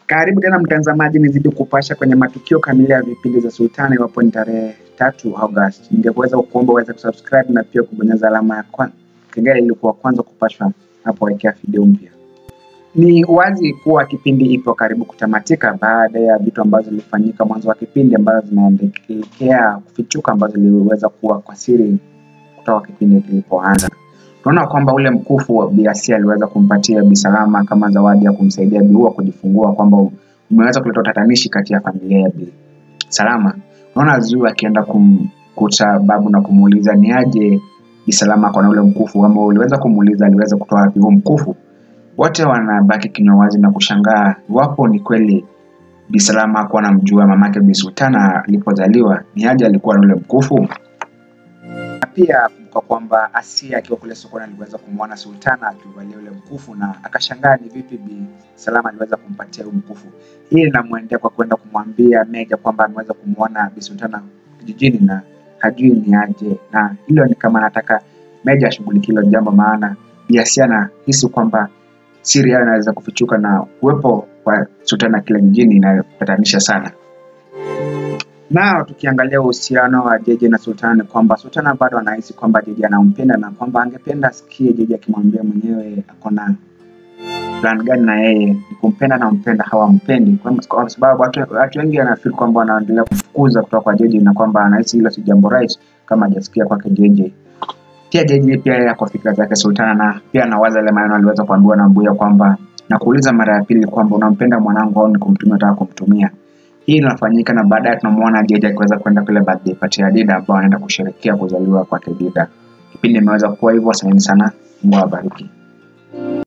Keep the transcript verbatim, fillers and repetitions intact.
Karibu tena mtazamaji, nizidi kupasha kwenye matukio kamili ya vipindi za Sultana iwapo ni tarehe tatu August. Ningeweza kuomba uweze kusubscribe na pia kubonyeza alama ya kengele ili kuwa kwanza kupashwa hapo wekea video mpya. Ni wazi kuwa kipindi ipo karibu kutamatika baada ya vitu ambazo zilifanyika mwanzo wa kipindi ambazo zinaendelea kufichuka ambazo ziliweza kuwa kwa siri kutoka kipindi kilipoanza. Tunaona kwamba ule mkufu wa Bi Asia aliweza kumpatia Bi Salama kama zawadi ya kumsaidia Bi Huwa kujifungua, kwamba umeweza kuleta tatanishi kati ya familia ya Bi Salama. Tunaona Zuu akienda kumkuta babu na kumuuliza ni aje Bi Salama kwa ule mkufu ambao uliweza kumuuliza aliweza kutoa wapi huo mkufu. Wote wanabaki kinywa wazi na kushangaa iwapo ni kweli Bi Salama hakuwa anamjua mamake Bi Sultana alipozaliwa, ni aje alikuwa na ule mkufu. Pia kwa kwamba Asia akiwa kule sokoni aliweza kumwona Sultana akivalia ule mkufu na akashangaa ni vipi Bi Salama aliweza kumpatia ule mkufu. Hii inamwendea kwa kwenda kumwambia Meja kwamba ameweza kumwona Bi Sultana kijijini na hajui ni aje, na hilo ni kama anataka Meja ashughulikie hilo jambo, maana Bi Asia anahisi kwamba siri yao inaweza kufichuka na uwepo wa Sultana kile kijijini inayotatanisha sana. Nao tukiangalia uhusiano wa Jeje na Sultana ni kwamba Sultana bado anahisi kwamba Jeje anampenda na kwamba angependa asikie Jeje akimwambia mwenyewe akona plan gani na yeye, ni kumpenda na mpenda hawampendi, kwa sababu watu watu wengi wanafikiri kwamba wanaendelea kufukuza kutoka kwa Jeje na kwamba anahisi hilo si jambo right kama hajasikia kwake Jeje. Pia Jeje pia yako fikra zake Sultana, na pia anawaza ile maneno aliweza kuambiwa na Mbuya kwamba na kuuliza mara ya pili kwamba unampenda mwanangu au ni kumtumia nataka kumtumia. Hii inafanyika na baadaye tunamuona Jeje akiweza kwenda kule birthday party ya Dida ambao anaenda kusherehekea kuzaliwa kwake Dida. Kipindi imeweza kuwa hivyo. Asante sana, Mungu awabariki.